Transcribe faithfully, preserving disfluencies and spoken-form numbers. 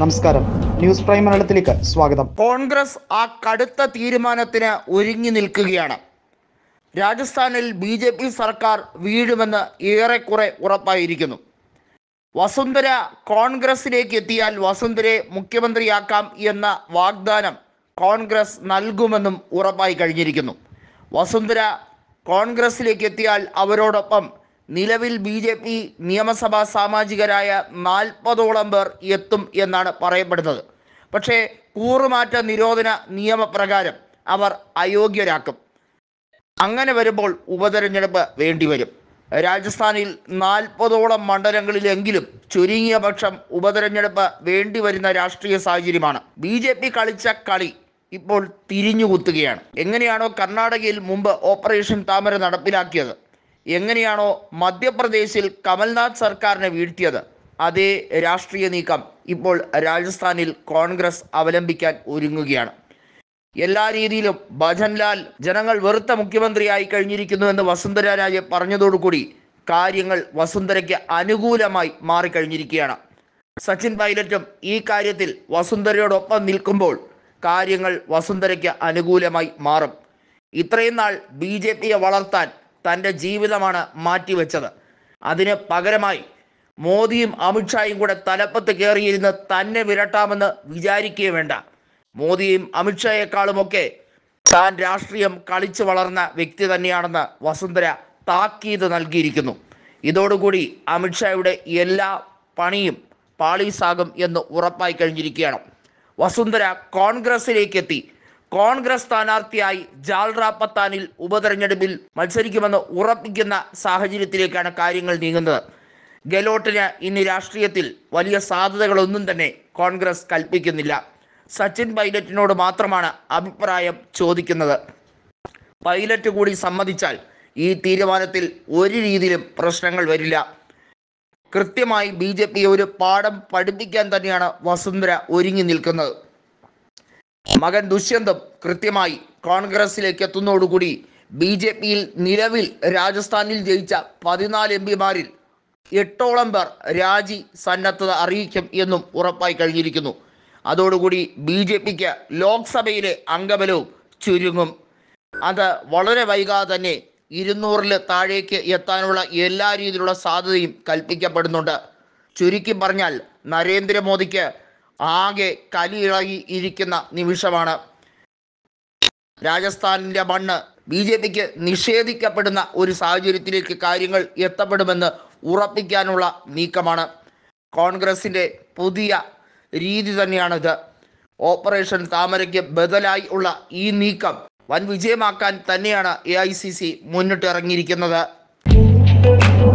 നമസ്കാരം, news prime മലയാളത്തിലേക്ക് സ്വാഗതം. കോൺഗ്രസ് ആ കടുത്ത തീരുമാനത്തിന് ഒരുങ്ങി നിൽക്കുകയാണ്. രാജസ്ഥാനിൽ ബി ജെ പി സർക്കാർ വീഴുമെന്ന് ഏറെക്കുറെ ഉറപ്പായിരിക്കുന്നു. വസുന്ധര കോൺഗ്രസിലേക്ക് എത്തിയാൽ വസുന്ധരയെ മുഖ്യമന്ത്രിയാക്കാം എന്ന വാഗ്ദാനം കോൺഗ്രസ് നൽകുമെന്നും ഉറപ്പായി കഴിഞ്ഞിരിക്കുന്നു. വസുന്ധര കോൺഗ്രസിലേക്ക് എത്തിയാൽ അവരോടൊപ്പം നിലവിൽ ബി ജെ പി നിയമസഭാ സാമാജികരായ നാൽപ്പതോളം പേർ എത്തും എന്നാണ് പറയപ്പെടുന്നത്. പക്ഷേ കൂറുമാറ്റ നിരോധന നിയമപ്രകാരം അവർ അയോഗ്യരാക്കും. അങ്ങനെ വരുമ്പോൾ ഉപതെരഞ്ഞെടുപ്പ് വേണ്ടിവരും. രാജസ്ഥാനിൽ നാൽപ്പതോളം മണ്ഡലങ്ങളിലെങ്കിലും ചുരുങ്ങിയ പക്ഷം ഉപതെരഞ്ഞെടുപ്പ് വേണ്ടിവരുന്ന രാഷ്ട്രീയ സാഹചര്യമാണ്. ബി ജെ പി കളിച്ച കളി ഇപ്പോൾ തിരിഞ്ഞുകുത്തുകയാണ്. എങ്ങനെയാണോ കർണാടകയിൽ മുമ്പ് ഓപ്പറേഷൻ താമര നടപ്പിലാക്കിയത്, എങ്ങനെയാണോ മധ്യപ്രദേശിൽ കമൽനാഥ് സർക്കാരിനെ വീഴ്ത്തിയത്, അതേ രാഷ്ട്രീയ നീക്കം ഇപ്പോൾ രാജസ്ഥാനിൽ കോൺഗ്രസ് അവലംബിക്കാൻ ഒരുങ്ങുകയാണ്. എല്ലാ രീതിയിലും ഭജൻലാൽ ജനങ്ങൾ വെറുത്ത മുഖ്യമന്ത്രിയായി കഴിഞ്ഞിരിക്കുന്നുവെന്ന് വസുന്ധര രാജെ പറഞ്ഞതോടുകൂടി കാര്യങ്ങൾ വസുന്ധരയ്ക്ക് അനുകൂലമായി മാറിക്കഴിഞ്ഞിരിക്കുകയാണ്. സച്ചിൻ പൈലറ്റും ഈ കാര്യത്തിൽ വസുന്ധരയോടൊപ്പം നിൽക്കുമ്പോൾ കാര്യങ്ങൾ വസുന്ധരയ്ക്ക് അനുകൂലമായി മാറും. ഇത്രയും നാൾ ബി ജെ പിയെ വളർത്താൻ തൻ്റെ ജീവിതമാണ് മാറ്റിവെച്ചത്. അതിന് പകരമായി മോദിയും അമിത്ഷായും കൂടെ തലപ്പത്ത് കയറിയിരുന്ന് തന്നെ വിരട്ടാമെന്ന് വിചാരിക്കുകയും വേണ്ട. മോദിയും അമിത്ഷായേക്കാളുമൊക്കെ താൻ രാഷ്ട്രീയം കളിച്ചു വളർന്ന വ്യക്തി തന്നെയാണെന്ന് വസുന്ധര താക്കീത് നൽകിയിരിക്കുന്നു. ഇതോടുകൂടി അമിത്ഷായുടെ എല്ലാ പണിയും പാളീസാകും എന്ന് ഉറപ്പായി കഴിഞ്ഞിരിക്കുകയാണ്. വസുന്ധര കോൺഗ്രസിലേക്ക് എത്തി. കോൺഗ്രസ് സ്ഥാനാർത്ഥിയായി ജാൽറ പത്താനിൽ ഉപതെരഞ്ഞെടുപ്പിൽ മത്സരിക്കുമെന്ന് ഉറപ്പിക്കുന്ന സാഹചര്യത്തിലേക്കാണ് കാര്യങ്ങൾ നീങ്ങുന്നത്. ഗെലോട്ടിന് ഇനി രാഷ്ട്രീയത്തിൽ വലിയ സാധ്യതകളൊന്നും തന്നെ കോൺഗ്രസ് കൽപ്പിക്കുന്നില്ല. സച്ചിൻ പൈലറ്റിനോട് മാത്രമാണ് അഭിപ്രായം ചോദിക്കുന്നത്. പൈലറ്റ് കൂടി സമ്മതിച്ചാൽ ഈ തീരുമാനത്തിൽ ഒരു രീതിയിലും പ്രശ്നങ്ങൾ വരില്ല. കൃത്യമായി ബി ജെ പിയെ ഒരു പാഠം പഠിപ്പിക്കാൻ തന്നെയാണ് വസുന്ധര ഒരുങ്ങി നിൽക്കുന്നത്. മകൻ ദുഷ്യന്തും കൃത്യമായി കോൺഗ്രസിലേക്ക് എത്തുന്നതോടുകൂടി ബി ജെ പിയിൽ നിലവിൽ രാജസ്ഥാനിൽ ജയിച്ച പതിനാല് എം പിമാരിൽ എട്ടോളം പേർ രാജി സന്നദ്ധത അറിയിക്കും എന്നും ഉറപ്പായി കഴിഞ്ഞിരിക്കുന്നു. അതോടുകൂടി ബി ജെ പിക്ക് ലോക്സഭയിലെ അംഗബലവും ചുരുങ്ങും. അത് വളരെ വൈകാതെ തന്നെ ഇരുന്നൂറിൽ താഴേക്ക് എത്താനുള്ള എല്ലാ രീതിയിലുള്ള സാധ്യതയും കൽപ്പിക്കപ്പെടുന്നുണ്ട്. ചുരുക്കി പറഞ്ഞാൽ നരേന്ദ്രമോദിക്ക് ആകെ കലിയിളകി ഇരിക്കുന്ന നിമിഷമാണ്. രാജസ്ഥാനിൻ്റെ മണ്ണ് ബി ജെ പിക്ക് നിഷേധിക്കപ്പെടുന്ന ഒരു സാഹചര്യത്തിലേക്ക് കാര്യങ്ങൾ എത്തപ്പെടുമെന്ന് ഉറപ്പിക്കാനുള്ള നീക്കമാണ്. കോൺഗ്രസിൻ്റെ പുതിയ രീതി തന്നെയാണിത്. ഓപ്പറേഷൻ താമരയ്ക്ക് ബദലായി ഉള്ള ഈ നീക്കം വൻ വിജയമാക്കാൻ തന്നെയാണ് എ ഐ സി സി മുന്നിട്ടിറങ്ങിയിരിക്കുന്നത്.